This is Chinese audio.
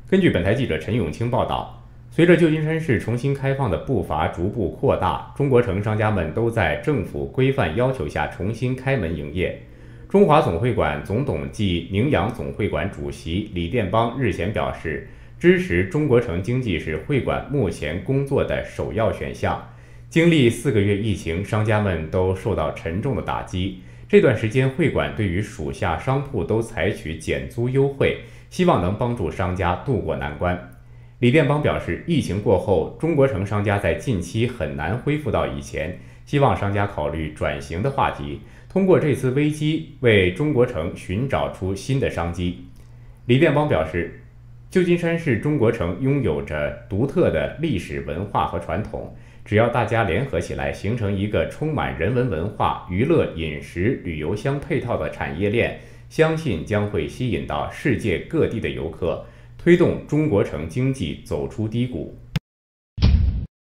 根据本台记者陈永清报道，随着旧金山市重新开放的步伐逐步扩大，中国城商家们都在政府规范要求下重新开门营业。中华总会馆总董暨宁阳总会馆主席李殿邦日前表示，支持中国城经济是会馆目前工作的首要选项。经历4个月疫情，商家们都受到沉重的打击。这段时间，会馆对于属下商铺都采取减租优惠，希望能帮助商家渡过难关。李殿邦表示，疫情过后，中国城商家在近期很难恢复到以前，希望商家考虑转型的话题，通过这次危机为中国城寻找出新的商机。李殿邦表示，旧金山市中国城拥有着独特的历史文化和传统，只要大家联合起来，形成一个充满人文文化、娱乐、饮食、旅游相配套的产业链，相信将会吸引到世界各地的游客，推动中国城经济走出低谷。